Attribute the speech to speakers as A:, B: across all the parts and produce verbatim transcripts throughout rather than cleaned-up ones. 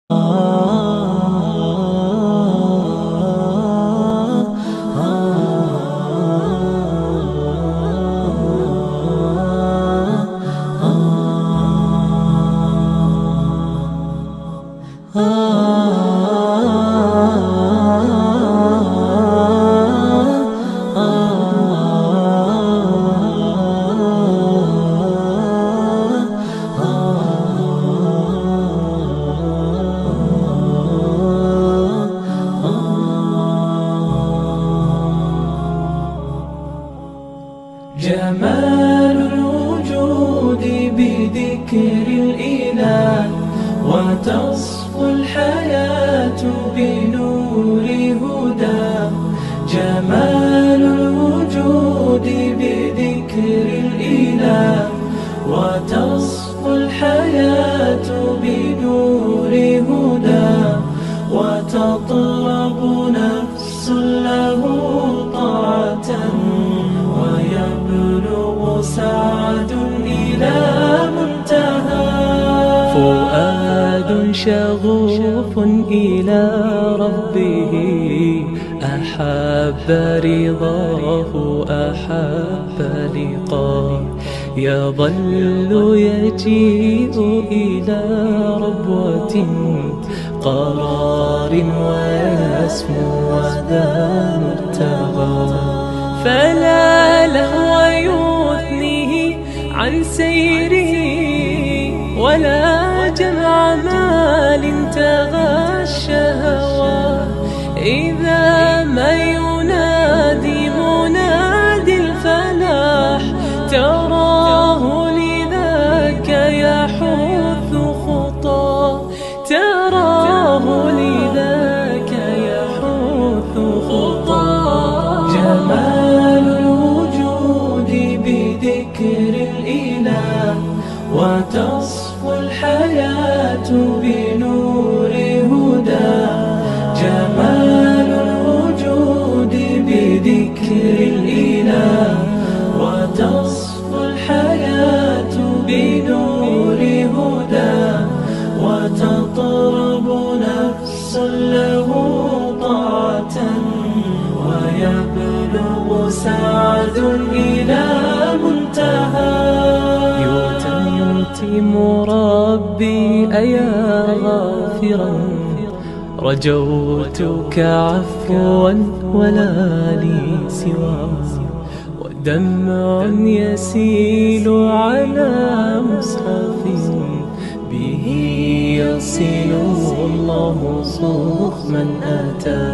A: جمال الوجود بذكر الإله، وتصفو الحياة بنور هداه. جمال الوجود بذكر الإله، وتصفو الحياة بنور هداه. وتطلب نفس له طاعة، ويبلغ سعد إلى منتهى.
B: فؤاد شغوف إلى ربه، أحب رضاه أحب لقاه. يظل يجيء إلى ربوة قرار، ويسمو وذا مرتغى. فلا لهو يثنيه عن سيره، ولا جمع مال تغى الشهوى. إذا ما ينادي منادي الفلاح، تراه لذاك يحث خطاه. تراه لذاك يحث خطاه.
A: جمال الوجود بذكر الإله، وتصفو الحياة بنور هداه. جمال الوجود بذكر الإله، وتصفو الحياة بنور هداه. وتطرب نفس له طاعة، ويبلغ سعد إلى منتهى.
B: يتم ربي أيا غافرا، رجوتك عفوا ولا لي سوى. ودمع يسيل على مصحف، به يصل الله صوف من أتى.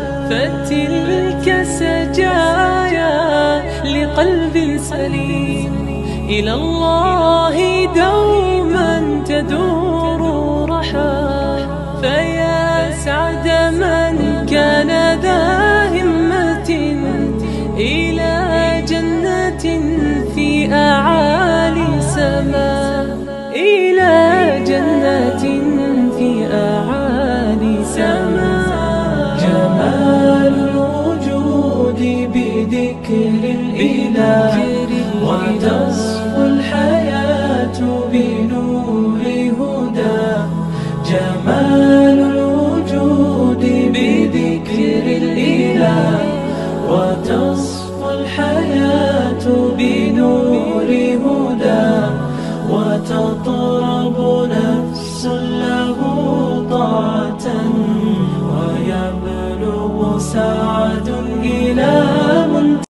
B: فتلك سجايا لقلب سليم، إلى الله دوما تدور رحى. فيا سعد من كان ذا همة، إلى جنة في أعالي سماء. إلى جنة في أعالي سماء.
A: جمال الوجود بذكر الإله، وتصفو الحياة بنور هداه. جمال الوجود بذكر الإله، وتصفو الحياة بنور هداه. وتطرب نفس له طاعة، ويبلغ سعد إلى